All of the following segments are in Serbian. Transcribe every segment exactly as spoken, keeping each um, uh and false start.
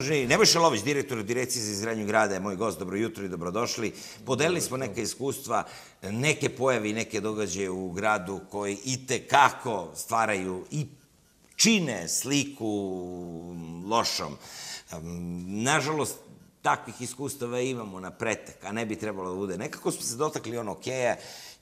Nebojša Lović, direktor Direkcije za izgradnju grada, je moj gost. Dobro jutro i dobrodošli. Podelili smo neka iskustva, neke pojave i neke događaje u gradu koji itekako stvaraju i čine sliku lošom. Nažalost, takvih iskustava imamo na pretek, a ne bi trebalo da bude. Nekako smo se dotakli ono Keja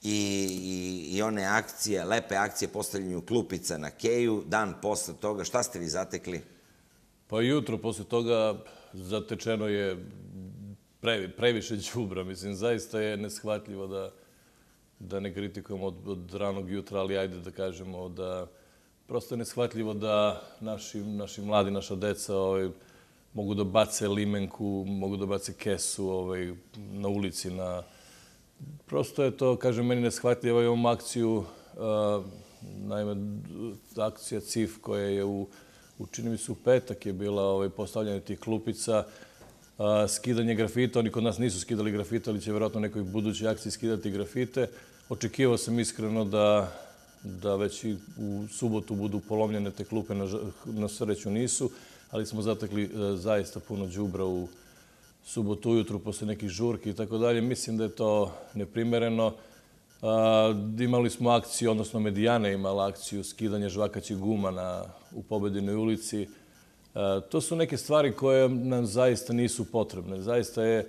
i one akcije, lepe akcije postavljanju klupica na Keju. Dan posle toga, šta ste vi zatekli? Pa jutro posle toga zatečeno je previše đubra. Mislim, zaista je neshvatljivo da ne kritikujemo od ranog jutra, ali ajde da kažemo da prosto je neshvatljivo da naši mladi, naša deca mogu da bace limenku, mogu da bace kesu na ulici. Prosto je to, kažem, meni neshvatljivo. Imamo akciju, naime, akcija C I F koja je u čini mi se u petak je bila postavljanje tih klupica, skidanje grafita. Oni kod nas nisu skidali grafite, ali će vjerojatno nekoj budućoj akciji skidati grafite. Očekivao sam iskreno da već i u subotu budu polomljene te klupe, na sreću nisu, ali smo zatekli zaista puno đubra u subotu ujutru posle nekih žurki i tako dalje. Mislim da je to neprimereno. Imali smo akciju, odnosno Medijana je imala akciju skidanje žvakaćih guma u Pobedinoj ulici. To su neke stvari koje nam zaista nisu potrebne. Zaista je,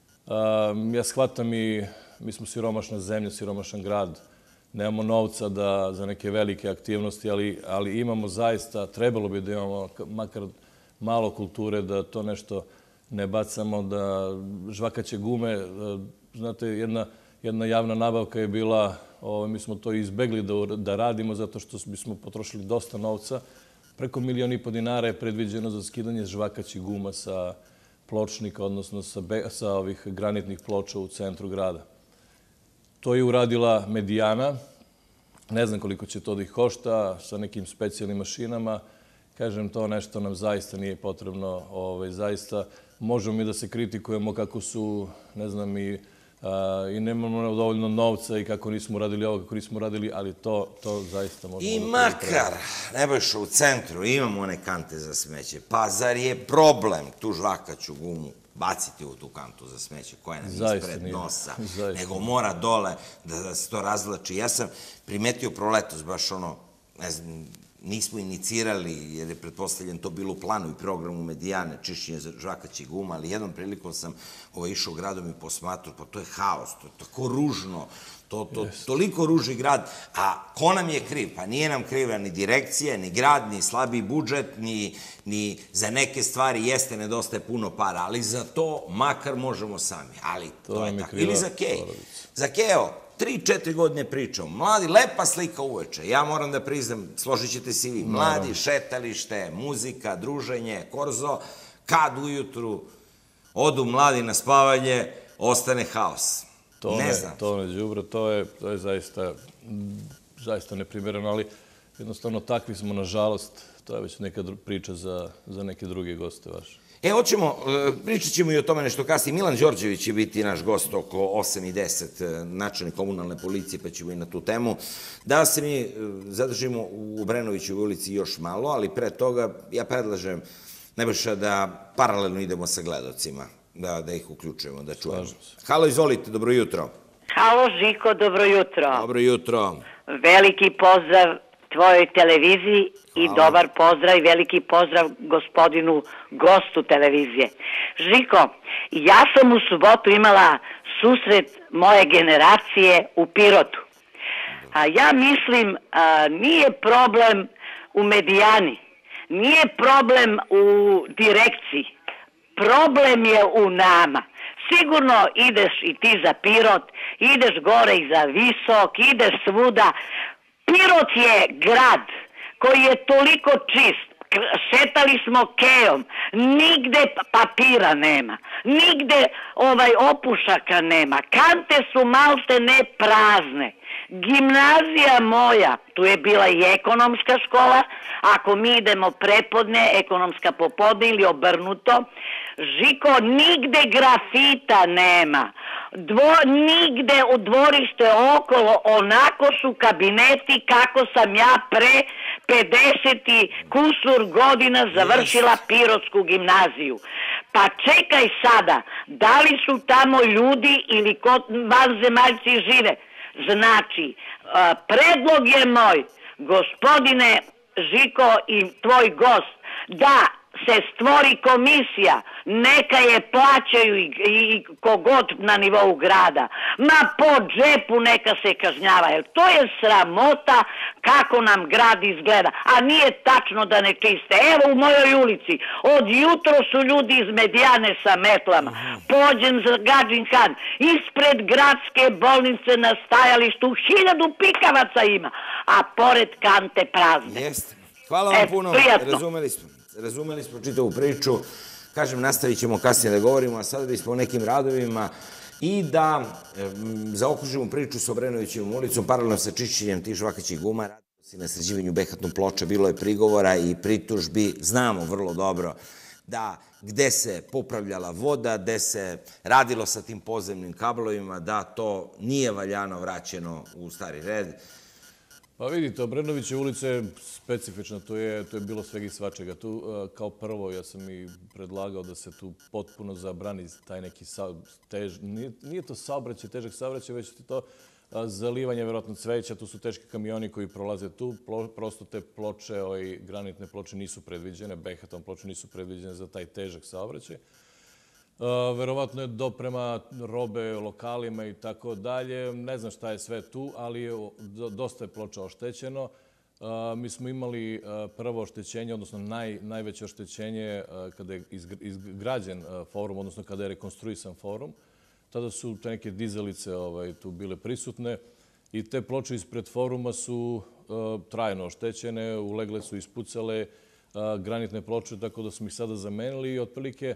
ja shvatam i mi smo siromašna zemlja, siromašan grad. Nemamo novca za neke velike aktivnosti, ali imamo zaista, trebalo bi da imamo makar malo kulture, da to nešto ne bacamo, da žvakaće gume, znate, jedna Jedna javna nabavka je bila, mi smo to izbegli da radimo zato što bismo potrošili dosta novca. Preko milion i po dinara je predviđeno za skidanje žvakaćih guma sa pločnika, odnosno sa ovih granitnih ploča u centru grada. To je uradila Medijana. Ne znam koliko će to da ih košta, sa nekim specijalnim mašinama. Kažem, to nešto nam zaista nije potrebno. Zaista možemo mi da se kritikujemo kako su, ne znam, i i nemamo dovoljno novca i kako nismo uradili ovo, kako nismo uradili, ali to zaista možemo... I makar, Nebojša, u centru imamo one kante za smeće, pa zar je problem tu žvakaću gumu baciti u tu kantu za smeće koja nam ispred nosa, nego mora dole da se to razvlači. Ja sam primetio proletos, baš ono, ne znam, nismo inicirali, jer je pretpostavljen to bilo u planu i programu Medijane, čišćenje žvakaćih guma, ali jednom prilikom sam išao gradom i posmatru, pa to je haos, to je tako ružno, toliko ruži grad, a ko nam je kriv? Pa nije nam kriva ni direkcija, ni grad, ni slabiji budžet, ni za neke stvari jeste nedostaje puno para, ali za to makar možemo sami, ali to je tako. Ili za Kej. Za Kejo, tri, četiri godine pričam. Mladi, lepa slika uveče. Ja moram da priznam, složit ćete se i vi, mladi, šetalište, muzika, druženje, korzo, kad ujutru odu mladi na spavanje, ostane haos. Ne znam. To ne đubre, to je zaista neprimereno, ali jednostavno takvi smo, nažalost, to je već neka priča za neke druge goste vaše. E, hoćemo, pričat ćemo i o tome nešto kasnije. Milan Đorđević će biti naš gost oko osam i deset, načelnik komunalne policije, pa ćemo i na tu temu. Da se mi zadržimo u Obrenovićevoj ulici još malo, ali pre toga ja predlažem, Nebojša, da paralelno idemo sa gledalcima, da ih uključujemo, da čujemo. Halo, izvolite, dobro jutro. Halo, Žiko, dobro jutro. Dobro jutro. Veliki pozdrav tvojoj televiziji i dobar pozdrav i veliki pozdrav gospodinu gostu televizije. Žiko, ja sam u subotu imala susret moje generacije u Pirotu. Ja mislim, nije problem u Medijani, nije problem u direkciji, problem je u nama. Sigurno ideš i ti za Pirot, ideš gore i za Visok, ideš svuda. Pirot je grad koji je toliko čist, šetali smo Kejom, nigde papira nema, nigde opušaka nema, kante su malte ne prazne. Gimnazija moja, tu je bila i ekonomska škola, ako mi idemo prepodne, ekonomska popodne ili obrnuto, Žiko, nigde grafita nema, nigde u dvorište okolo, onako su kabineti kako sam ja pre pedeset i kusur godina završila Pirotsku gimnaziju. Pa čekaj sada, da li su tamo ljudi ili kod vanzemaljci žive? Znači, predlog je moj, gospodine Žiko i tvoj gost, da se stvori komisija, neka je plaćaju i kogod na nivou grada, ma po džepu neka se kažnjava, jer to je sramota kako nam grad izgleda, a nije tačno da ne čiste. Evo u mojoj ulici, od jutro su ljudi iz Medijane sa metlama, pođem za Gadžin Han, ispred gradske bolnice na stajalištu hiljadu pikavaca ima, a pored kante prazne. Jeste. Hvala vam puno, razumeli smo. Razumeli smo čitavu priču. Kažem, nastavit ćemo kasnije da govorimo, a sada bismo o nekim radovima i da zaokružimo priču sa Obrenovićevom ulicom, paralelno sa čišćenjem tih žvakaćih guma. Radilo se na sređivanju Behatnom ploča, bilo je prigovora i pritužbi. Znamo vrlo dobro da gde se popravljala voda, gde se radilo sa tim podzemnim kablovima, da to nije valjano vraćeno u stari red. Pa vidite, Obrenovićeva ulica je specifična, to je bilo svega i svačega. Tu, kao prvo, ja sam i predlagao da se tu potpuno zabrani taj neki, nije to saobraćaj, težak saobraćaj, već je to zalivanje, verovatno cveća, tu su teški kamioni koji prolaze tu, prosto te ploče, granitne ploče nisu predviđene, Behaton ploče nisu predviđene za taj težak saobraćaj. Verovatno je doprema robe lokalima i tako dalje. Ne znam šta je sve tu, ali dosta je ploča oštećeno. Mi smo imali prvo oštećenje, odnosno najveće oštećenje kada je izgrađen forum, odnosno kada je rekonstruisan forum. Tada su te neke dizalice tu bile prisutne i te ploče ispred foruma su trajno oštećene, ulegle su, ispucale granitne ploče, tako da smo ih sada zamenili i otprilike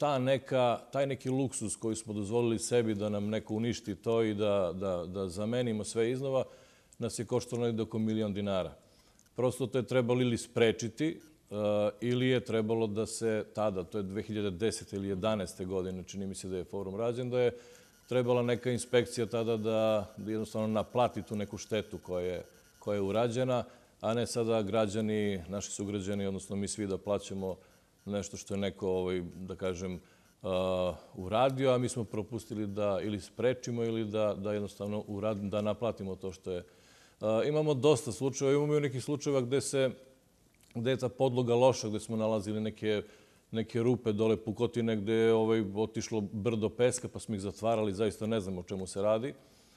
taj neki luksus koji smo dozvolili sebi da nam neko uništi to i da zamenimo sve iznova, nas je koštalo negde oko milion dinara. Prosto to je trebalo ili sprečiti ili je trebalo da se tada, to je dve hiljade desete ili jedanaeste godine, čini mi se da je forum rađen, da je trebala neka inspekcija tada da jednostavno naplati tu neku štetu koja je urađena, a ne sada građani, naši sugrađani, odnosno mi svi da plaćamo nešto što je neko, da kažem, uradio, a mi smo propustili da ili sprečimo ili da jednostavno da naplatimo to što je. Imamo dosta slučajeva, imamo i nekih slučajeva gde je ta podloga loša, gde smo nalazili neke rupe dole pukotine, gde je otišlo brdo peska, pa smo ih zatvarali, zaista ne znam o čemu se radi,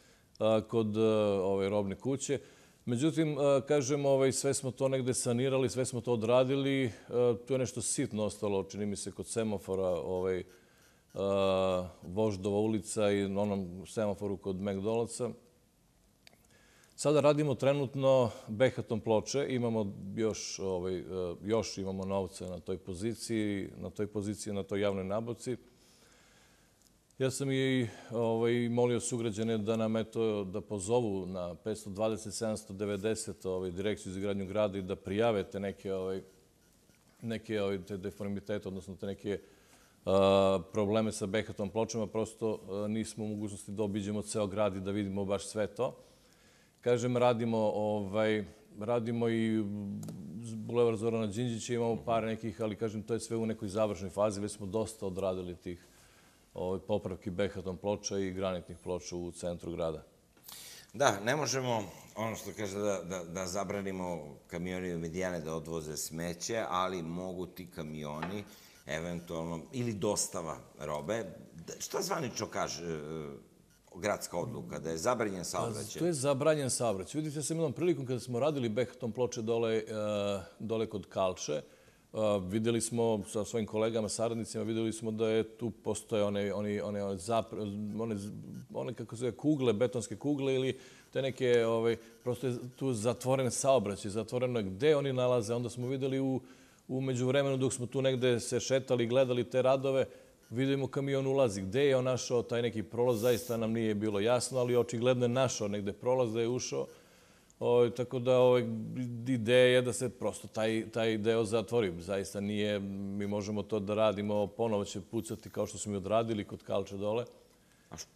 kod robne kuće. Međutim, kažem, sve smo to negde sanirali, sve smo to odradili. Tu je nešto sitno ostalo, čini mi se, kod semafora Voždova ulica i onom semaforu kod McDonald'sa. Sada radimo trenutno Behaton ploče. Imamo još imamo novca na toj poziciji, na toj poziciji, na toj javnoj nabavci. Ja sam i molio sugrađane da nam da pozovu na petsto dvadeset sedamsto devedeset direkciju za izgradnju grada i da prijave te neke deformitete, odnosno te neke probleme sa Behaton pločama. Prosto nismo u mogućnosti da obiđemo ceo grad i da vidimo baš sve to. Kažem, radimo i Bulevar Zorana Đinđića, imamo par nekih, ali kažem, to je sve u nekoj završnoj fazi. Već smo dosta odradili tih popravki Behaton ploča i granitnih ploča u centru grada. Da, ne možemo, ono što kaže, da zabranimo kamioni Medijane da odvoze smeće, ali mogu ti kamioni, eventualno, ili dostava robe. Šta zvanično kaže gradska odluka, da je zabranjen saobraćaj? To je zabranjen saobraćaj. Vidite, ja sam imam prilikom kada smo radili Behaton ploče dole kod Kalče, videli smo sa svojim kolegama, saradnicima, videli smo da je tu postoje one, kako se zove, kugle, betonske kugle ili te neke, prosto je tu zatvoren saobraćaj, zatvoreno je gde oni nalaze. Onda smo videli u međuvremenu dok smo tu negde se šetali, gledali te radove, vidimo kamion ulazi. Gde je on našao taj neki prolaz, zaista nam nije bilo jasno, ali očigledno je našao negde prolaz, da je ušao. Tako da ideja je da se prosto taj deo zatvori. Zaista nije, mi možemo to da radimo, ponovo će pucati kao što smo i odradili kod Kalče dole.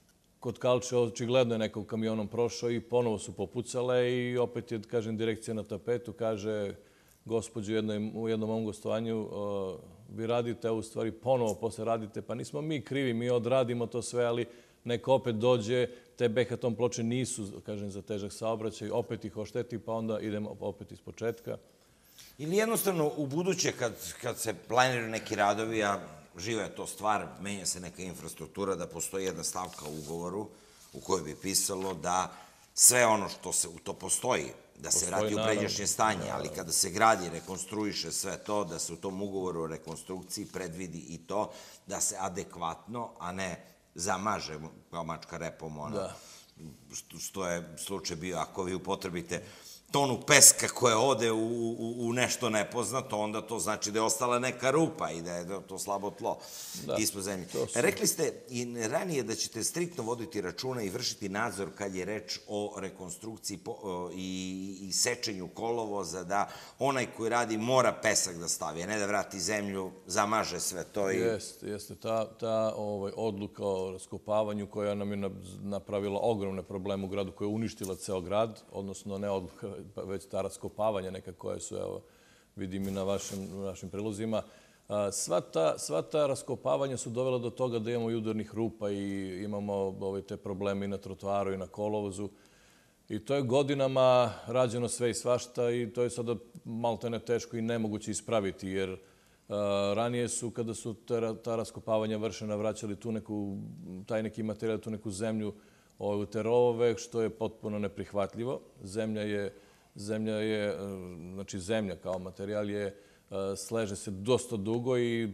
kod Kalče očigledno je neko kamionom prošao i ponovo su popucale i opet je, kažem, direkcija na tapetu, kaže gospođu u jednom ovom gostovanju, vi radite, a u stvari ponovo posle radite, pa nismo mi krivi, mi odradimo to sve, ali neko opet dođe, te behaton ploče nisu, kažem, za težak saobraćaj, opet ih ošteti, pa onda idemo opet iz početka. Ili jednostavno u buduće kad se planiraju neki radovi, a živa je to stvar, menja se neka infrastruktura, da postoji jedna stavka u ugovoru u kojoj bi pisalo da sve ono što se u to postoji, da se vrati u pređašnje stanje, ali kada se gradi, rekonstruiše sve to, da se u tom ugovoru o rekonstrukciji predvidi i to da se adekvatno, a ne zamaže kao mačka repom, što je slučaj bio, ako vi upotrebite tonu peska koja ode u nešto nepoznato, onda to znači da je ostala neka rupa i da je to slabo tlo ispod zemlje. Rekli ste i ranije da ćete striktno voditi računa i vršiti nadzor kad je reč o rekonstrukciji i sečenju kolovoza, da onaj koji radi mora pesak da stavi, a ne da vrati zemlju, zamaže sve to. Jeste, jeste. Ta odluka o raskopavanju koja nam je napravila ogromne probleme u gradu, koja je uništila ceo grad, odnosno ne odluka, već ta raskopavanja neka koje su, evo, vidim i na vašim prilozima. Sva ta raskopavanja su dovela do toga da imamo i udarnih rupa i imamo te probleme i na trotoaru i na kolovozu. I to je godinama rađeno sve i svašta i to je sada maltene teško i nemoguće ispraviti, jer ranije su, kada su ta raskopavanja vršena, vraćali tu neku, taj neki materijal, tu neku zemlju u te rovove, što je potpuno neprihvatljivo. Zemlja je Zemlja je, znači zemlja kao materijal je, sleže se dosta dugo i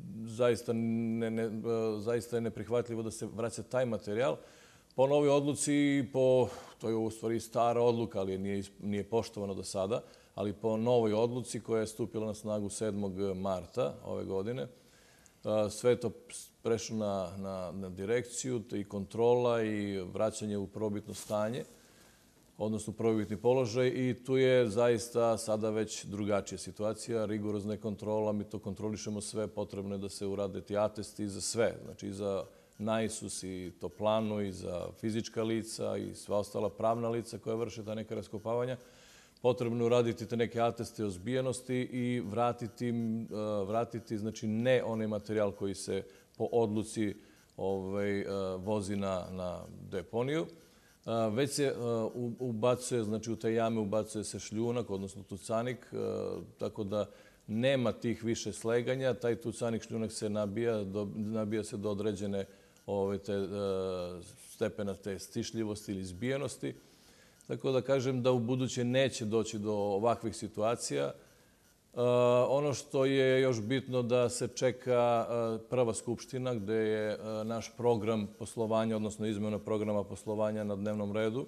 zaista je neprihvatljivo da se vraća taj materijal. Po novoj odluci, to je u stvari stara odluka, ali nije poštovano do sada, ali po novoj odluci koja je stupila na snagu sedmog marta ove godine, sve je to prešlo na direkciju i kontrola i vraćanje u prvobitno stanje, odnosno prvobitni položaj, i tu je zaista sada već drugačija situacija, rigorozna je kontrola, mi to kontrolišemo sve, potrebno je da se urade ti atesti za sve, znači i za NAISUS i Toplanu i za fizička lica i sva ostala pravna lica koja vrše ta neka raskopavanja. Potrebno je uraditi te neke ateste ozbijenosti i vratiti, znači, ne onaj materijal koji se po odluci vozi na deponiju, već se ubacuje, znači u te jame ubacuje se šljunak, odnosno tucanik, tako da nema tih više sleganja. Taj tucanik, šljunak se nabija, nabija se do određene stepena te stišljivosti ili zbijenosti. Tako da kažem da u buduće neće doći do ovakvih situacija. Ono što je još bitno da se čeka prva skupština gde je naš program poslovanja, odnosno izmena programa poslovanja na dnevnom redu.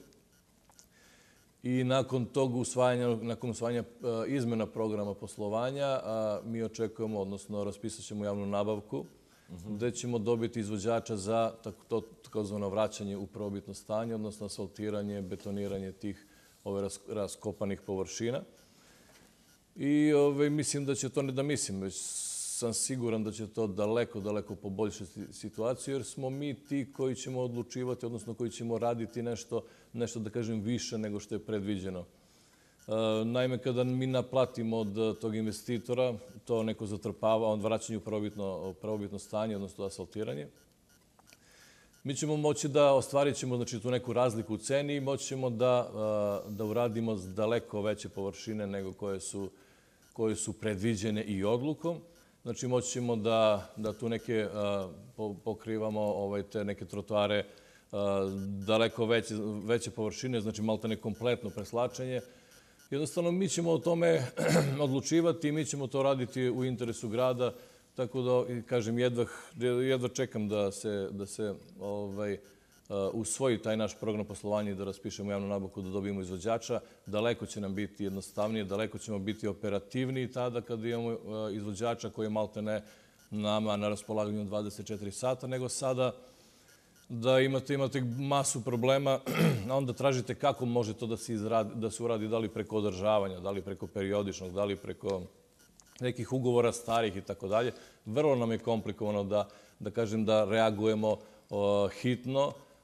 I nakon tog usvajanja, nakon usvajanja izmena programa poslovanja, mi očekujemo, odnosno raspisat ćemo javnu nabavku, gde ćemo dobiti izvođača za takozvano vraćanje u prvobitno stanje, odnosno asfaltiranje, betoniranje tih raskopanih površina. I mislim da će to, ne da mislim, već sam siguran da će to daleko, daleko poboljšati situaciju, jer smo mi ti koji ćemo odlučivati, odnosno koji ćemo raditi nešto, nešto da kažem više nego što je predviđeno. Naime, kada mi naplatimo od tog investitora, to neko zatrpava, on vraćanje u prvobitno stanje, odnosno asfaltiranje, mi ćemo moći da ostvarit ćemo, znači, tu neku razliku u ceni i moći ćemo da uradimo daleko veće površine nego koje su koje su predviđene i odlukom. Znači, moći ćemo da tu neke pokrivamo te neke trotoare daleko veće površine, znači maltene kompletno preslačenje. Jednostavno, mi ćemo o tome odlučivati i mi ćemo to raditi u interesu grada, tako da, kažem, jedva čekam da se usvoji taj naš program poslovanja i da raspišemo javnu nabavku, da dobijemo izvođača. Daleko će nam biti jednostavnije, daleko ćemo biti operativniji tada kada imamo izvođača koji je maltene nama na raspolaganju dvadeset četiri sata, nego sada da imate masu problema, a onda tražite kako može to da se uradi, da li preko održavanja, da li preko periodičnog, da li preko nekih ugovora starih i tako dalje. Vrlo nam je komplikovano da kažem da reagujemo hitno,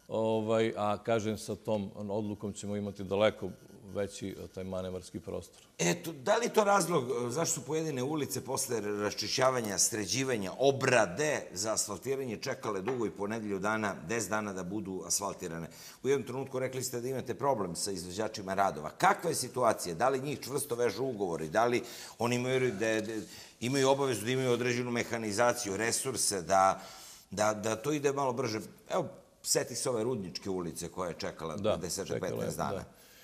a kažem sa tom odlukom ćemo imati daleko veći taj manevarski prostor. Eto, da li to razlog zašto su pojedine ulice posle raščišćavanja, sređivanja, obrade za asfaltiranje čekale dugo i po nedelju dana, deset dana da budu asfaltirane? U jednom trenutku rekli ste da imate problem sa izvođačima radova. Kakva je situacija? Da li njih čvrsto vežu ugovori? Da li oni imaju obavezu da imaju određenu mehanizaciju, resurse, da to ide malo brže? Evo, seti se ove Rudničke ulice koja je čekala deset do petnaest dana.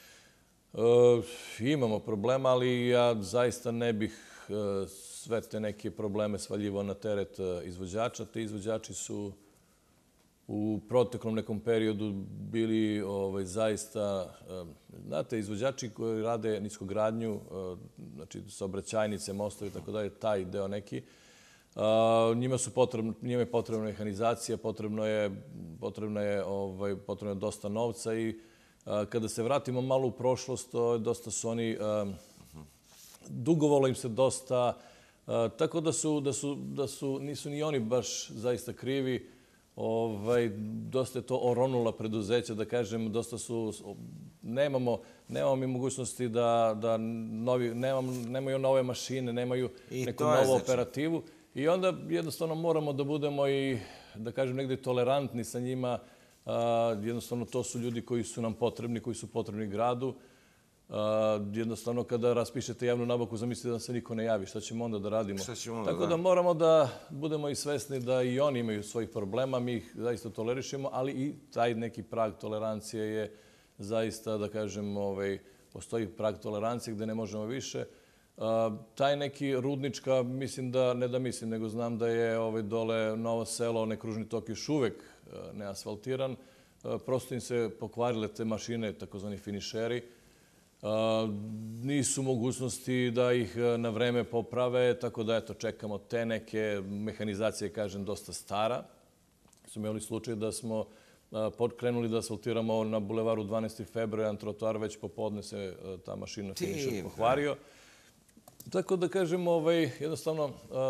Imamo problema, ali ja zaista ne bih sve te neke probleme svaljivao na teret izvođača. Te izvođači su u proteklom nekom periodu bili zaista, znate, izvođači koji rade niskogradnju, znači saobraćajnice, mostovi i tako dalje, taj deo neki, njima je potrebna mehanizacija, potrebno je dosta novca i kada se vratimo malo u prošlost, dosta su oni, dugovalo im se dosta, tako da su, nisu ni oni baš zaista krivi. Dosta je to oronula preduzeća, da kažem, dosta su, nemamo mi mogućnosti da nemaju nove mašine, nemaju neku novu operativu i onda jednostavno moramo da budemo i, da kažem, negdje tolerantni sa njima. Jednostavno, to su ljudi koji su nam potrebni, koji su potrebni gradu. Jednostavno, kada raspišete javnu nabavku, zamislite da se niko ne javi. Šta ćemo onda da radimo? Tako da moramo da budemo i svesni da i oni imaju svojih problema. Mi ih zaista tolerišemo, ali i taj neki prag tolerancije je zaista, da kažem, postoji prag tolerancije gde ne možemo više. Taj neki Rudnička, mislim da, ne da mislim, nego znam da je dole Novo selo, onaj kružni tok još uvek neasfaltiran. Prosto im se pokvarile te mašine, takozvani finišeri. Nisu mogućnosti da ih na vreme poprave, tako da eto, čekamo te neke mehanizacije, kažem, dosta stara. Smo imali slučaj da smo krenuli da asfaltiramo na bulevaru dvanaestog februara, jedan trotoar, već popodne se ta mašina finišer pokvario. Tako da kažem, jednostavno...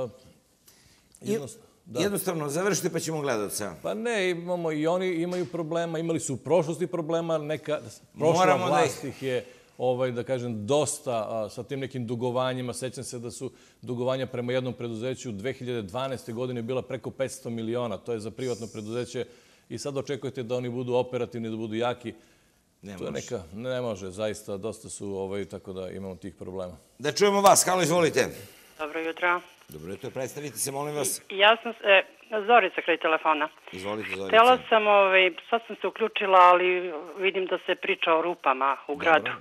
Jednostavno, završite pa ćemo gledalca. Pa ne, imamo i oni imaju problema, imali su u prošlosti problema, neka prošla vlast ih je, da kažem, dosta sa tim nekim dugovanjima. Sećam se da su dugovanja prema jednom preduzeću u dve hiljade dvanaeste. godine bila preko petsto miliona. To je za privatno preduzeće i sad očekujete da oni budu operativni, da budu jaki. Ne može. Ne može, zaista, dosta su, tako da imamo tih problema. Da čujemo vas, Halo, izvolite. Dobro jutro. Dobro jutro, predstavite se, molim vas. Ja sam Zorica kraj telefona. Izvolite, Zorica. Htjela sam, sad sam se uključila, ali vidim da se priča o rupama u gradu.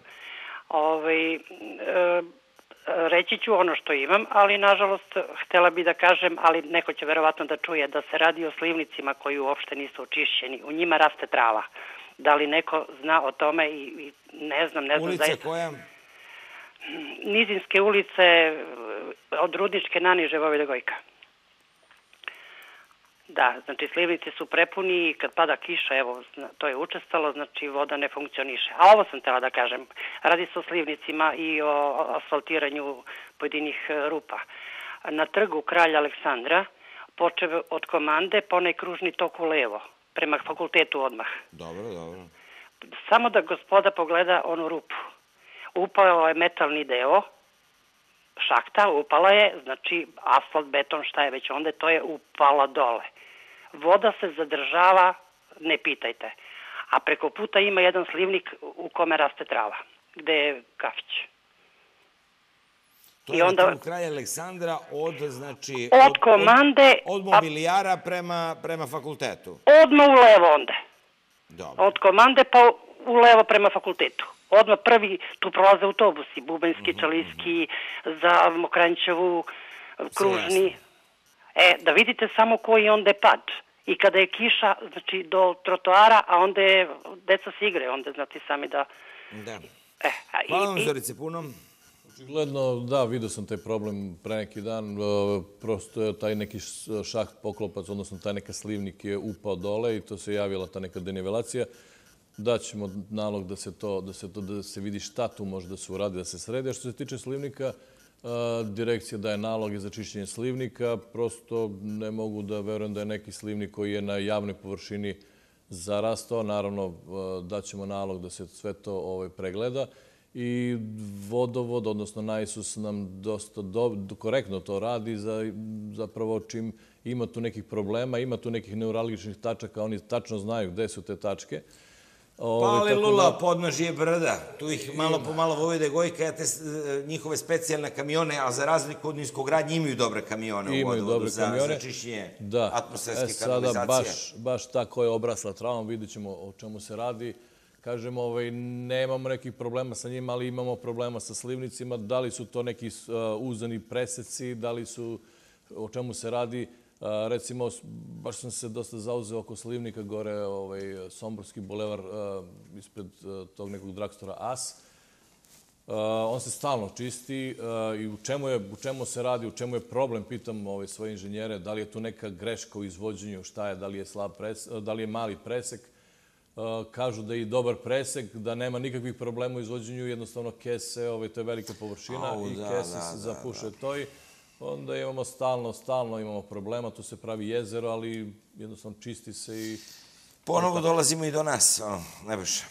Reći ću ono što imam, ali nažalost htjela bi da kažem, ali neko će verovatno da čuje, da se radi o slivnicima koji uopšte nisu očišćeni. U njima raste trava. Da li neko zna o tome i ne znam, ne znam. Ulica koja? Nizinske ulice, od Rudničke naniže Vojvoda Gojka. Da, znači slivnici su prepuni i kad pada kiša, evo, to je učestalo, znači voda ne funkcioniše. A ovo sam htjela da kažem, radi se o slivnicima i o asfaltiranju pojedinih rupa. Na trgu Kralja Aleksandra, počev od Komande, pa onaj kružni tok u levo, prema fakultetu odmah. Dobro, dobro. Samo da gospoda pogleda onu rupu. Upao je metalni deo, šahta, upala je, znači asfalt, beton, šta je već onda, to je upala dole. Voda se zadržava, ne pitajte. A preko puta ima jedan slivnik u kome raste trava, gde je kafić. To je na trgu Kralja Aleksandra od, znači... Od Komande... Od mobilijara prema fakultetu. Odmah u levo onda. Dobro. Od Komande pa u levo prema fakultetu. Odmah prvi, tu prolaze autobusi, Bubanjski, Čalijski, za Mokranjčevu, Kružni. E, da vidite samo koji onda je pad. I kada je kiša, znači do trotoara, a onda je, deca se igre, onda znate sami da... Da. Hvala vam, Zorice, puno. Očigledno, da, vidio sam taj problem pre neki dan. Prosto je taj neki šaht poklopac, odnosno taj neka slivnik je upao dole i to se javila ta neka denivelacija. Daćemo nalog da se to, da se vidi šta tu može da se uradi, da se sredi. A što se tiče slivnika, direkcija daje naloge za čišćenje slivnika. Prosto ne mogu da verujem da je neki slivnik koji je na javnoj površini zarastao. Naravno, daćemo nalog da se sve to pregleda. I vodovod, odnosno Naisus nam dosta korektno to radi, zapravo čim ima tu nekih problema, ima tu nekih neuralgičnih tačaka, oni tačno znaju gde su te tačke. Pa ali Lula, podnožje brda, tu ih malo po malo vojde Gojka, ja te njihove specijalne kamione, a za razliku od Niskogradnje imaju dobre kamione u vodovodu za čišćenje atmosferske kanalizacije. Sada baš ta koja je obrasla travom, vidjet ćemo o čemu se radi. Kažemo, nemamo nekih problema sa njima, ali imamo problema sa slivnicima. Da li su to neki uzani preseci, da li su, o čemu se radi. Recimo, baš sam se dosta zauzeo oko slivnika gore, Somborski bulevar, ispred tog nekog dragstora As. On se stalno čisti i u čemu se radi, u čemu je problem, pitam svoje inženjere, da li je tu neka greška u izvođenju, šta je, da li je mali presek. Kažu da je i dobar presek, da nema nikakvih problema u izvođenju, jednostavno kese, to je velika površina i kese se zapuše to i onda imamo stalno, stalno imamo problema, tu se pravi jezero, ali jednostavno čisti se i... Ponovo dolazimo i do nas, Nebojša.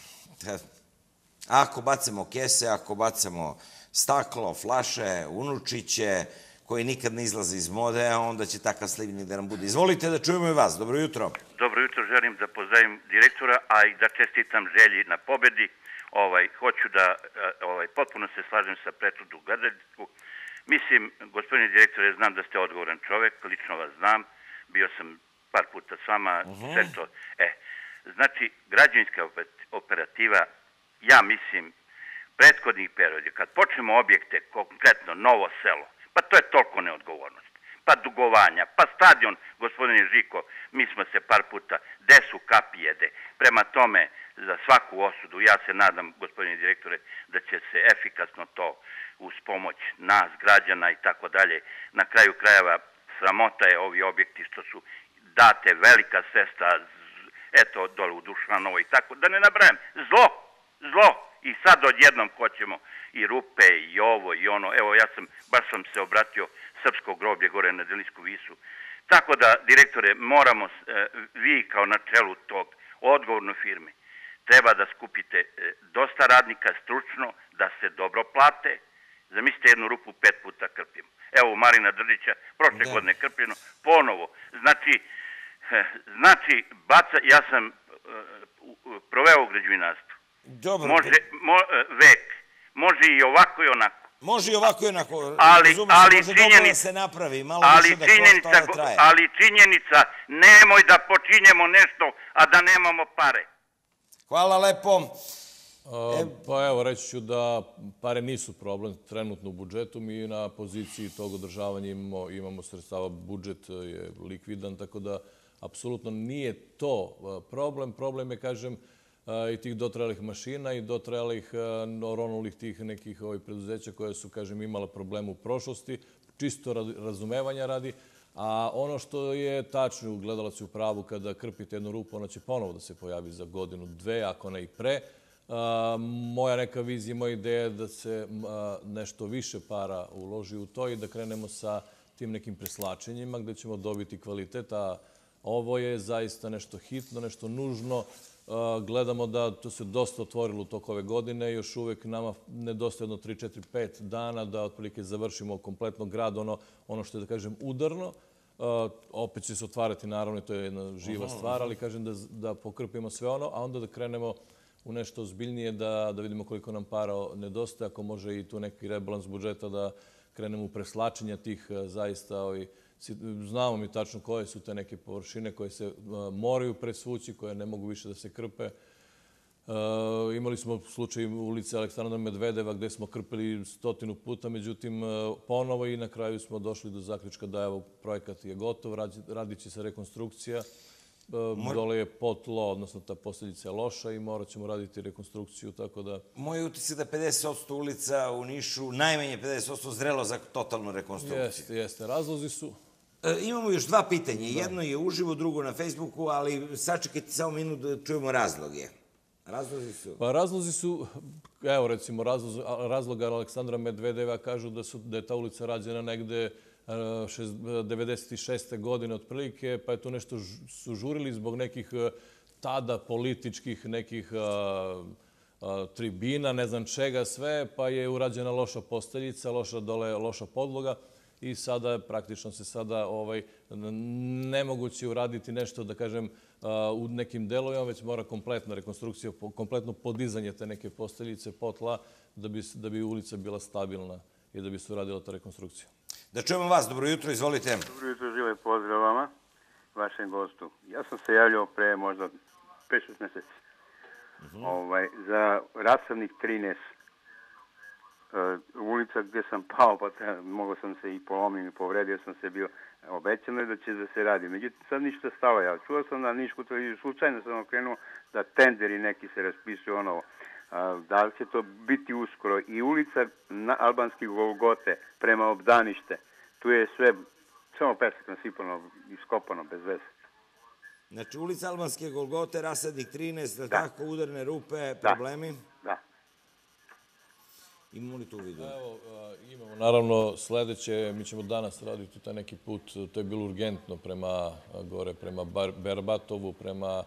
Ako bacamo kese, ako bacamo staklo, flaše, unučiće, koji nikad ne izlaze iz mode, onda će takav slivnik da nam bude. Izvolite da čujemo i vas. Dobro jutro. Dobro jutro, želim da pozdravim direktora, a i da čestitam želji na pobedi. Hoću da, potpuno se slažem sa prethodnu gledalicu. Mislim, gospodine direktore, znam da ste odgovoran čovek, lično vas znam, bio sam par puta s vama, često. Znači, građevinska operativa, ja mislim, prethodnih perioda, kad počnemo objekte, konkretno Novo selo, pa to je toliko neodgovornost. Pa dugovanja, pa stadion, gospodine Žiko, mi smo se par puta, gde su kapijede. Prema tome, za svaku osudu, ja se nadam, gospodine direktore, da će se efikasno to uz pomoć nas, građana i tako dalje. Na kraju krajeva, sramota je ovi objekti što su date velika sredstva, eto, dole u Dušanovo i tako, da ne nabrajam. Zlo, zlo. I sad odjednom hoćemo i rupe, i ovo, i ono. Evo, ja sam, baš sam se obratio Srpsko groblje gore na Delinsku visu. Tako da, direktore, moramo, vi kao na čelu tog odgovorno firme, treba da skupite dosta radnika stručno, da se dobro plate. Zamislite, jednu rupu pet puta krpimo. Evo, Marina Držića, prošle godine krpljeno, ponovo. Znači, znači, baca, ja sam proveo u građevinarstvu. Može, vek, može i ovako i onako. Može i ovako i onako, ali činjenica, ali činjenica, nemoj da počinjemo nešto, a da nemamo pare. Hvala lepo. Pa evo, reći ću da pare nisu problem trenutno u budžetu. Mi na poziciji tog održavanja imamo sredstava, budžet je likvidan, tako da apsolutno nije to problem. Problem je, kažem, i tih dotrajalih mašina i dotrajalih oronulih tih nekih preduzeća koje su, kažem, imala problema u prošlosti, čisto razumevanja radi. A ono što je tačno, gledalac je u pravu, kada krpite jednu rupu, ona će ponovo da se pojavi za godinu, dve, ako ne i pre. Moja neka vizija, moja ideja je da se nešto više para uloži u to i da krenemo sa tim nekim preslačenjima gde ćemo dobiti kvalitet, a ovo je zaista nešto hitno, nešto nužno. Gledamo da to se dosta otvorilo u toku ove godine. Još uvek nama nedostaje jedno tri, četiri, pet dana da otprilike završimo kompletno grad, ono što je, da kažem, udarno. Opet će se otvarati, naravno, to je jedna živa stvar, ali kažem da pokrpimo sve ono, a onda da krenemo u nešto ozbiljnije, da vidimo koliko nam para nedostaje, ako može i tu neki rebalans budžeta da krenemo u preslačenja tih zaista. Znamo mi tačno koje su te neke površine koje se moraju presvući, koje ne mogu više da se krpe. Imali smo slučaj ulice Aleksandra Medvedeva gde smo krpili stotinu puta, međutim ponovo i na kraju smo došli do zaključka da evo projekat je gotov, radit će se rekonstrukcija. Dole je potlo, odnosno ta posljedica je loša i morat ćemo raditi rekonstrukciju, tako da... Moj utisak da pedeset posto ulica u Nišu, najmanje pedeset posto zrelo za totalnu rekonstrukciju. Jeste, jeste. Razlozi su... Imamo još dva pitanja. Jedno je uživo, drugo na Facebooku, ali sačekajte samo minut da čujemo razloge. Razlozi su... Pa razlozi su, evo recimo, razloga Aleksandra Medvedeva kažu da je ta ulica rađena negde devedeset šeste. godine otprilike, pa je to nešto su žurili zbog nekih tada političkih nekih tribina, ne znam čega sve, pa je urađena loša posteljica, loša dole, loša podloga i sada praktično se sada nemoguće uraditi nešto, da kažem, u nekim delovima, već mora kompletna rekonstrukcija, kompletno podizanje te neke posteljice, potla, da bi ulica bila stabilna i da bi se uradila ta rekonstrukcija. Da čujemo vas, dobro jutro, izvolite. Dobro jutro, živim, pozdrav vama, vašem gostu. Ja sam se javljao pre možda pet šest meseci za Rasadnik trinaest, ulica gdje sam pao, pa mogao sam se i polomiti i povredio sam se bio. Obećano je da će da se radi. Međutim, sad ništa stalo. Ja čuo sam na Nišku televiziju, slučajno sam okrenuo da tenderi neki se raspisuju ono. Da li će to biti uskoro? I ulica Albanskih Golgote prema Obdanište. Tu je sve, samo pesak nasipano, iskopano, bez veze. Znači, ulica Albanske Golgote, Rasadnik trinaest, tako, udarne rupe, problemi? Da. Imamo li to u vidu? Evo, imamo. Naravno, sledeće, mi ćemo danas raditi taj neki put, to je bilo urgentno prema gore, prema Berbatovu, prema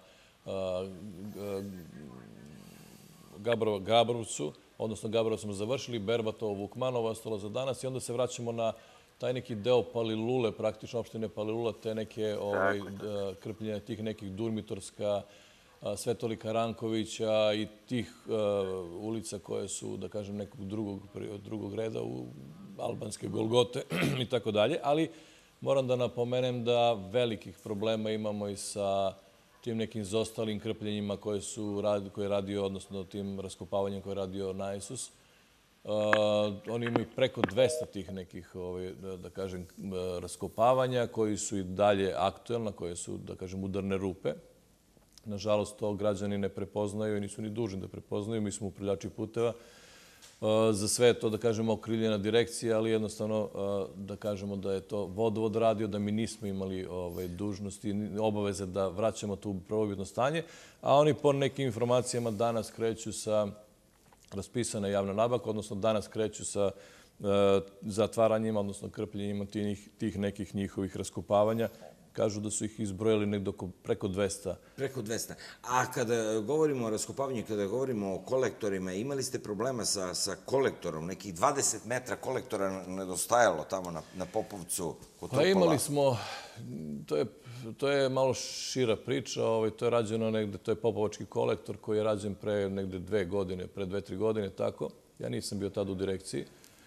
Gabrovcu, odnosno Gabrovac smo završili, Berbatovo, Vukmanovo ostalo za danas i onda se vraćamo na taj neki deo Palilule, praktično opštine Palilula, te neke krpljenja tih nekih Durmitorska, Svetolika Rankovića i tih ulica koje su, da kažem, nekog drugog reda u Albanske Golgote i tako dalje. Ali moram da napomenem da velikih problema imamo i sa tim nekim zostalim krpljenjima koje je radio, odnosno tim raskopavanjem koje je radio Naisus. Oni imaju preko dvesta tih nekih, da kažem, raskopavanja koji su i dalje aktuelna, koje su, da kažem, udarne rupe. Nažalost, to građani ne prepoznaju i nisu ni dužni da prepoznaju. Mi smo upravljači puteva. Za sve je to, da kažemo, okriljena direkcija, ali jednostavno da kažemo da je to vodovod radio, da mi nismo imali dužnosti, obaveze da vraćamo tu prvobitno stanje, a oni po nekim informacijama danas kreću sa raspisana javna nabavka, odnosno danas kreću sa zatvaranjima, odnosno krpljenjima tih nekih njihovih raskopavanja. Kažu da su ih izbrojili nekdo preko dvesta. Preko dvesta. A kada govorimo o raskopavanju, kada govorimo o kolektorima, imali ste problema sa kolektorom? Nekih dvadeset metra kolektora nedostajalo tamo na Popovcu kod Topola? Pa imali smo, to je malo šira priča, to je rađeno negde, to je Popovački kolektor koji je rađen pre negde dve godine, pre dve, tri godine, tako. Ja nisam bio tada u direkciji.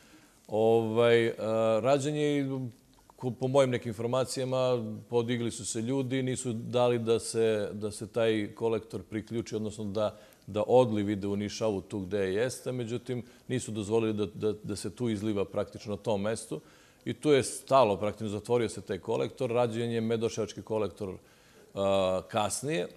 Rađen je, po mojim nekim informacijama, podigli su se ljudi, nisu dali da se taj kolektor priključi, odnosno da odliv ide u Nišavu tu gde jeste, međutim nisu dozvolili da se tu izliva praktično na tom mestu i tu je stalo, praktično zatvorio se taj kolektor, rađen je Medoševački kolektor kasnije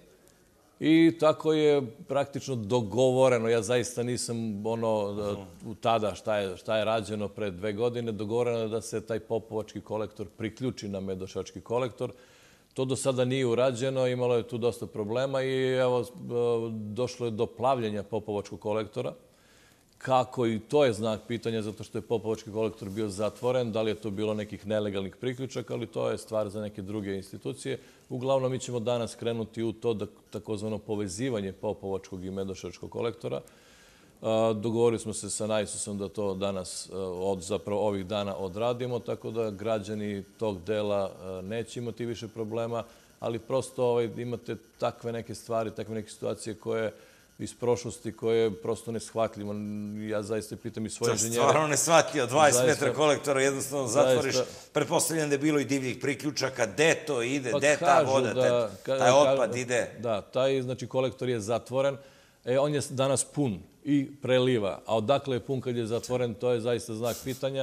i tako je praktično dogovoreno, ja zaista nisam ono tada šta je rađeno pre dve godine, dogovoreno je da se taj Popovački kolektor priključi na Medoševački kolektor. To do sada nije urađeno, imalo je tu dosta problema i evo došlo je do plavljenja Popovačkog kolektora. Kako i to je znak pitanja, zato što je Popovački kolektor bio zatvoren, da li je to bilo nekih nelegalnih priključaka, ali to je stvar za neke druge institucije. Uglavnom, mi ćemo danas krenuti u to takozvano povezivanje Popovačkog i Medoševačkog kolektora. Dogovorili smo se sa Naisusom da to danas, zapravo ovih dana odradimo, tako da građani tog dela neće imati više problema, ali prosto imate takve neke stvari, takve neke situacije koje iz prošlosti koje je prosto neshvatljivo. Ja zaista pitam i svoje inženjere. Stvarno neshvatljivo, dvadeset metra kolektora jednostavno zatvoriš. Pretpostavljam da je bilo i divljih priključaka. Gde to ide? Gde ta voda? Taj otpad ide? Da, taj kolektor je zatvoren. On je danas pun i preliva. A odakle je pun kad je zatvoren, to je zaista znak pitanja.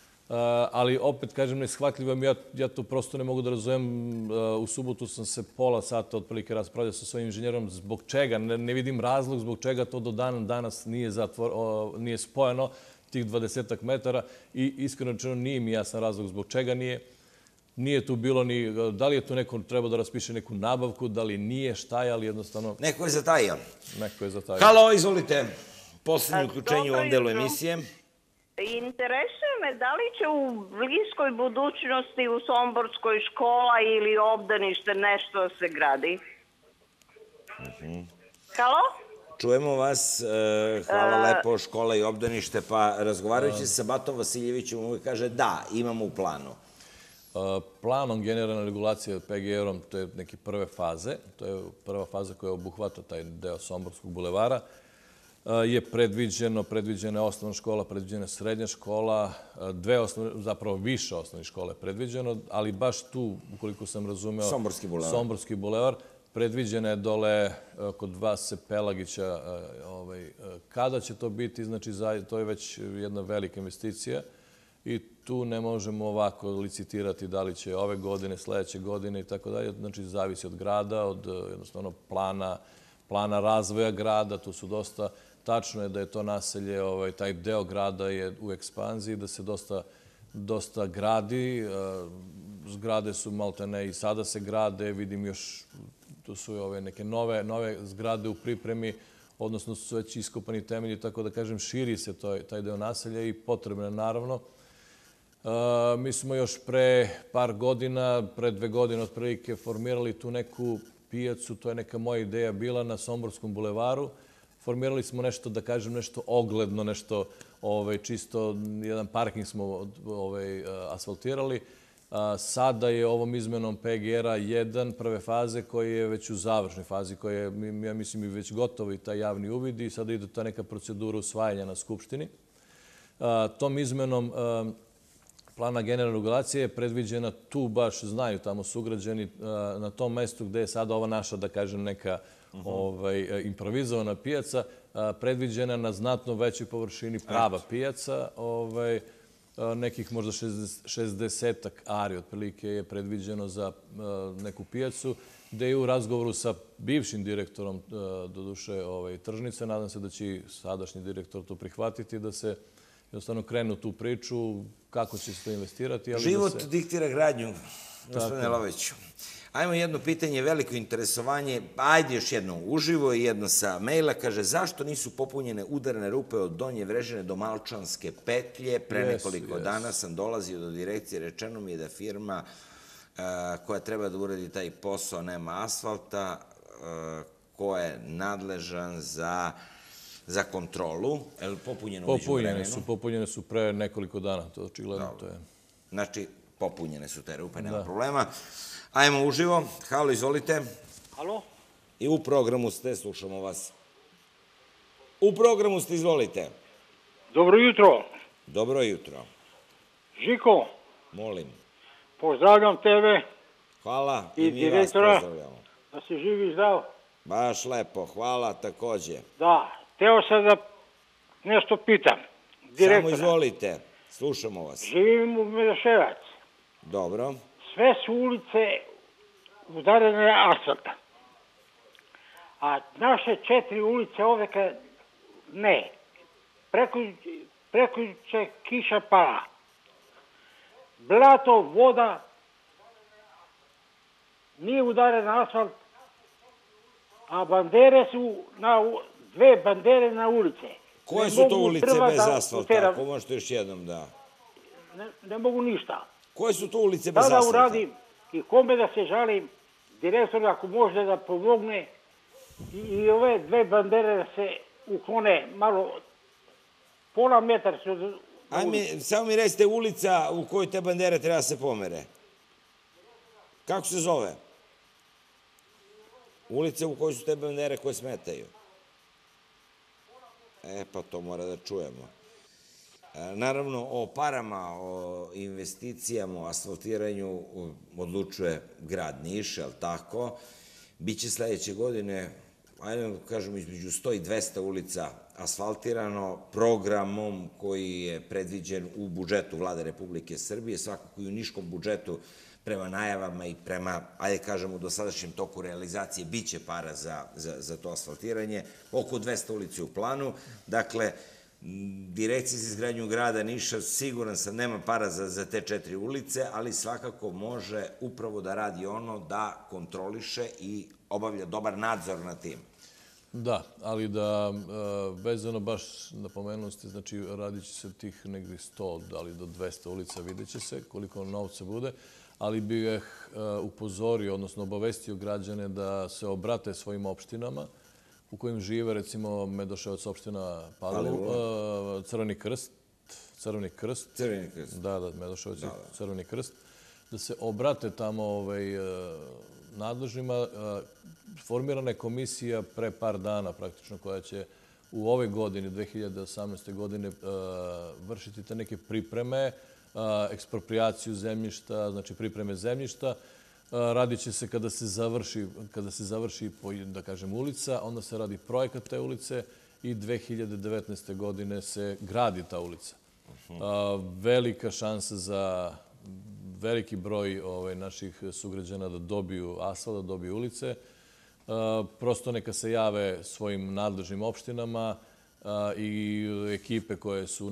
Ali opet, kažem, neshvatljivo mi, ja to prosto ne mogu da razumem. U subotu sam se pola sata otprilike raspravljao sa svojim inženjerom. Zbog čega? Ne vidim razlog zbog čega to do dana danas nije spojeno, tih dvadesetak metara. I iskreno rečeno nije mi jasan razlog zbog čega nije. Nije tu bilo ni, da li je tu neko trebao da raspiše neku nabavku, da li nije, šta je, ali jednostavno... Neko je zatajio. Neko je zatajio. Halo, izvolite. Poslednje uključenje u ovom delu emisije. Interesuje me da li će u bliskoj budućnosti u Somborskoj škola ili obdanište nešto se gradi? Halo? Čujemo vas, hvala lepo, škola i obdanište, pa razgovarajući sa Batom Vasiljevićem uvijek kaže da, imamo u planu. Planom generalne regulacije P G R-om, to je neke prve faze, to je prva faza koja obuhvata taj deo Somborskog bulevara, je predviđeno, predviđena je osnovna škola, predviđena je srednja škola, dve osnovne, zapravo više osnovnih škole predviđeno, ali baš tu, ukoliko sam razumeo, Somborski bulevar. Somborski bulevar, predviđena je dole kod Vase Pelagića. Kada će to biti, znači to je već jedna velika investicija i tu ne možemo ovako licitirati da li će ove godine, sledeće godine i tako dalje. Znači, zavisi od grada, od jednostavno plana, plana razvoja grada. Tu su dosta, tačno je da je to naselje, taj deo grada je u ekspanziji, da se dosta, dosta gradi. Zgrade su maltene i sada se grade, vidim još, tu su ove neke nove, nove zgrade u pripremi, odnosno su već iskopani temelji, tako da kažem, širi se taj deo naselja i potrebno je naravno. Mi smo još pre par godina, pre dve godine otprilike, formirali tu neku pijacu, to je neka moja ideja bila na Somborskom bulevaru. Formirali smo nešto, da kažem, nešto ogledno, nešto čisto, jedan parking smo asfaltirali. Sada je ovom izmenom P G R-a jedan prve faze koji je već u završnoj fazi, koja je, ja mislim, i već gotovo i taj javni uvid i sada ide ta neka procedura usvajanja na Skupštini. Tom izmenom plana generalne regulacije je predviđena, tu baš znaju tamo sugrađani, na tom mestu gde je sada ova naša, da kažem, neka improvizovana pijaca, predviđena na znatno većoj površini prava pijaca, nekih možda šezdesetak ari otprilike je predviđeno za neku pijacu, gde je u razgovoru sa bivšim direktorom, doduše tržnice, nadam se da će i sadašnji direktor to prihvatiti, da se jednostavno krenu tu priču, kako će se to investirati. Život diktira gradnju, gospodine Loviću. Ajmo jedno pitanje, veliko interesovanje, ajde još jedno uživo i jedno sa maila, kaže zašto nisu popunjene udarne rupe od Donje Vrežine do Malčanske petlje? Pre nekoliko dana sam dolazio do direkcije, rečeno mi je da firma koja treba da uradi taj posao nema asfalta, ko je nadležan za za kontrolu. Je li popunjeno umeđu vremenu? Popunjene su pre nekoliko dana, to očigledno to je. Znači, popunjene su te rupe, nema problema. Ajmo uživo. Halo, izvolite. Halo? I u programu ste, slušamo vas. U programu ste, izvolite. Dobro jutro. Dobro jutro. Žiko. Molim. Pozdravljam tebe. Hvala. I mi vas pozdravljamo. Da si živ i zdrav. Baš lepo. Hvala takođe. Da. Teo sam da nešto pitam. Samo izvolite. Slušamo vas. Živim u Medeševac. Dobro. Sve su ulice udarene asfalta. A naše četiri ulice ovde ne. Preko će kiša pala. Blato, voda, nije udaren asfalt, a bandere su na dve bandere na ulice. Koje su to ulice bez asfalta? Ako možete još jednom da... Ne mogu ništa. Koje su to ulice bez asfalta? Da uradim i kome da se žalim, direktor ako može da pomogne i ove dve bandere da se uklone malo, pola metar su... Samo mi recite ulica u kojoj te bandere treba da se pomere. Kako se zove? Ulice u kojoj su te bandere koje smetaju. E, pa to mora da čujemo. Naravno, o parama, o investicijama, o asfaltiranju odlučuje grad Niš, je li tako? Biće sledeće godine, ajde da kažemo, između sto i dvesta ulica asfaltirano programom koji je predviđen u budžetu Vlade Republike Srbije, svakako i u niškom budžetu prema najavama i prema, ajde kažemo, u dosadašnjem toku realizacije biće para za to asfaltiranje, oko dvesta ulici u planu. Dakle, Direkcija za izgradnju grada Niša, siguran sam, nema para za te četiri ulice, ali svakako može upravo da radi ono da kontroliše i obavlja dobar nadzor na tim. Da, ali da, vezano baš napomenuli ste, znači radit će se tih negdje sto, ali do dvesta ulica, vidjet će se koliko novca bude, ali bih upozorio, odnosno obavestio građane da se obrate svojim opštinama u kojim žive, recimo Medoševac opština Palilula, Crveni krst, Crveni krst. Crveni krst. Da, da, Medoševac je Crveni krst. Da se obrate tamo nadležnima. Formirana je komisija pre par dana praktično koja će u ove godine, dve hiljade osamnaeste. godine, vršiti te neke pripreme, ekspropriaciju zemljišta, znači pripreme zemljišta. Radit će se kada se završi, kada se završi, da kažem, ulica, onda se radi projekat te ulice i dve hiljade devetnaeste. godine se gradi ta ulica. Velika šansa za veliki broj naših sugrađana da dobiju asfalt, da dobiju ulice. Prosto neka se jave svojim nadležnim opštinama i ekipe koje su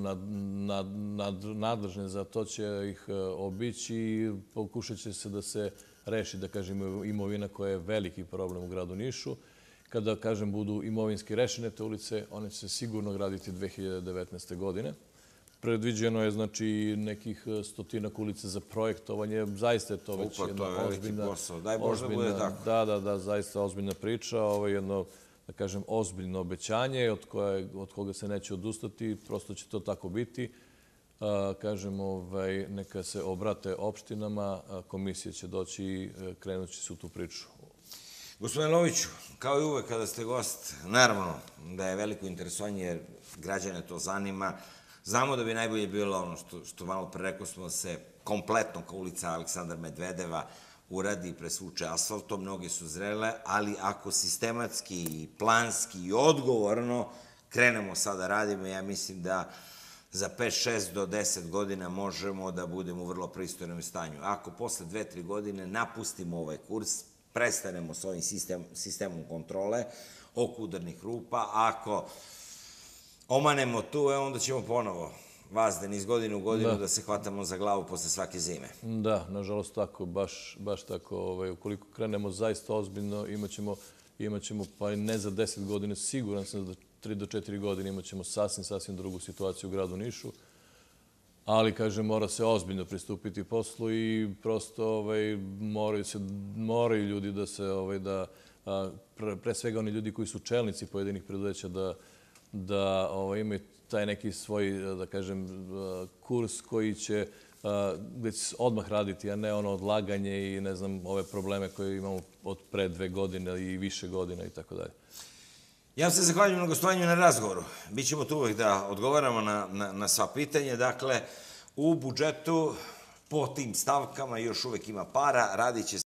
nadležne za to će ih obići i pokušat će se da se reši, da kažem, imovina koja je veliki problem u gradu Nišu. Kada, kažem, budu imovinski rešene te ulice, one će se sigurno graditi dve hiljade devetnaeste. godine. Predviđeno je, znači, nekih stotinak ulica za projektovanje. Zaista je to već jedna ozbiljna... Daj Bože da bude tako. Da, da, da, zaista ozbiljna priča. Ovo je jedno, da kažem, ozbiljno obećanje od koga se neće odustati. Prosto će to tako biti. Kažem, neka se obrate opštinama, komisija će doći i krenut će se u tu priču. Gospodine Loviću, kao i uvek kada ste gost, naravno da je veliko interesovanje jer građane to zanima. Znamo da bi najbolje bilo ono što malo pre rekao smo se kompletno kao ulica Aleksandra Medvedeva uradi i presvuče asfaltom, mnoge su zrele, ali ako sistematski, planski i odgovorno krenemo sada radimo, ja mislim da za pet, šest do deset godina možemo da budemo u vrlo pristojnom stanju. Ako posle dve, tri godine napustimo ovaj kurs, prestanemo s ovim sistemom kontrole oko udarnih rupa, ako omanemo tu, onda ćemo ponovo vazden iz godine u godinu da se hvatamo za glavu posle svake zime. Da, nažalost tako, baš tako. Ukoliko krenemo zaista ozbiljno, imat ćemo, pa ne za deset godina, siguran sam da tri do četiri godine imat ćemo sasvim, sasvim drugu situaciju u gradu Nišu. Ali, kažem, mora se ozbiljno pristupiti poslu i prosto moraju ljudi da se, pre svega oni ljudi koji su čelnici pojedinih preduzeća da imaju taj neki svoj, da kažem, kurs koji će već odmah raditi, a ne ono odlaganje i ne znam, ove probleme koje imamo od pre dve godine i više godina i tako dalje. Ja vam se zahvaljujem na gostovanju i na razgovoru. Bićemo tu uvek da odgovaramo na sva pitanja. Dakle, u budžetu po tim stavkama još uvek ima para, radit će